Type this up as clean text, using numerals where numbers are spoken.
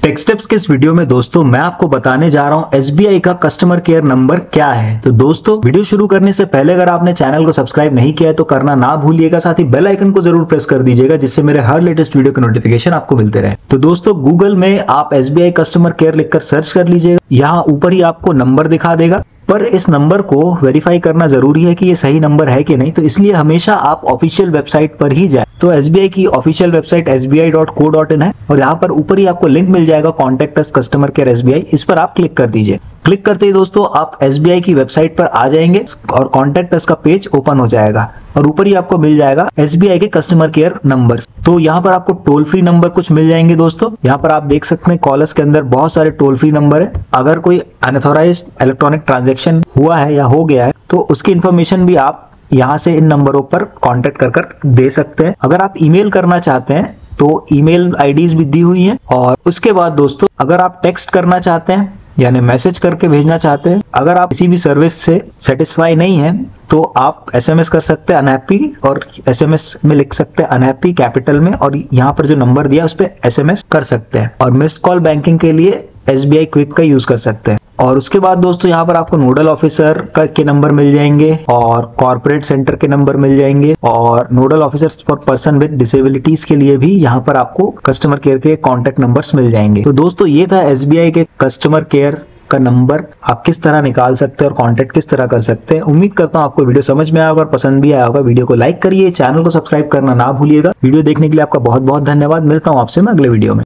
Take steps के इस video में दोस्तों मैं आपको बताने जा रहा हूं एसबीआई का कस्टमर केयर नंबर क्या है। तो दोस्तों वीडियो शुरू करने से पहले अगर आपने चैनल को सब्सक्राइब नहीं किया है तो करना ना भूलिएगा, साथ ही बेल आइकन को जरूर प्रेस कर दीजिएगा जिससे मेरे हर लेटेस्ट वीडियो के नोटिफिकेशन आपको मिलते रहे। तो दोस्तों गूगल में आप एसबीआई कस्टमर केयर लिखकर सर्च कर लीजिएगा, यहाँ ऊपर ही आपको नंबर दिखा देगा। पर इस नंबर को वेरीफाई करना जरूरी है कि ये सही नंबर है कि नहीं, तो इसलिए हमेशा आप ऑफिशियल वेबसाइट पर ही जाएं। तो एसबीआई की ऑफिशियल वेबसाइट sbi.co.in है और यहाँ पर ऊपर ही आपको लिंक मिल जाएगा contact us customer care SBI, इस पर आप क्लिक कर दीजिए। क्लिक करते ही दोस्तों आप एसबीआई की वेबसाइट पर आ जाएंगे और कॉन्टैक्ट अस का पेज ओपन हो जाएगा और ऊपर ही आपको मिल जाएगा एसबीआई के कस्टमर केयर नंबर। तो यहाँ पर आपको टोल फ्री नंबर कुछ मिल जाएंगे दोस्तों। यहाँ पर आप देख सकते हैं कॉलर्स के अंदर बहुत सारे टोल फ्री नंबर है। अगर कोई अनऑथराइज्ड इलेक्ट्रॉनिक ट्रांजैक्शन हुआ है या हो गया है तो उसकी इन्फॉर्मेशन भी आप यहाँ से इन नंबरों पर कांटेक्ट कर दे सकते हैं। अगर आप ईमेल करना चाहते हैं तो ईमेल आईडीज भी दी हुई हैं। और उसके बाद दोस्तों अगर आप टेक्स्ट करना चाहते हैं यानी मैसेज करके भेजना चाहते हैं, अगर आप किसी भी सर्विस से सेटिस्फाई नहीं है तो आप एसएमएस कर सकते हैं अनहैप्पी, और एसएमएस में लिख सकते हैं अनहैप्पी कैपिटल में और यहाँ पर जो नंबर दिया उस पर एसएमएस कर सकते हैं। और मिस्ड कॉल बैंकिंग के लिए एसबीआई क्विक का यूज कर सकते हैं। और उसके बाद दोस्तों यहाँ पर आपको नोडल ऑफिसर के नंबर मिल जाएंगे और कॉर्पोरेट सेंटर के नंबर मिल जाएंगे और nodal officers for person with disabilities के लिए भी यहाँ पर आपको कस्टमर केयर के कॉन्टेक्ट नंबर्स मिल जाएंगे। तो दोस्तों ये था एसबीआई के कस्टमर केयर का नंबर, आप किस तरह निकाल सकते हैं और कांटेक्ट किस तरह कर सकते हैं। उम्मीद करता हूं आपको वीडियो समझ में आया होगा और पसंद भी आया होगा। वीडियो को लाइक करिए, चैनल को सब्सक्राइब करना ना भूलिएगा। वीडियो देखने के लिए आपका बहुत बहुत धन्यवाद। मिलता हूं आपसे मैं अगले वीडियो में।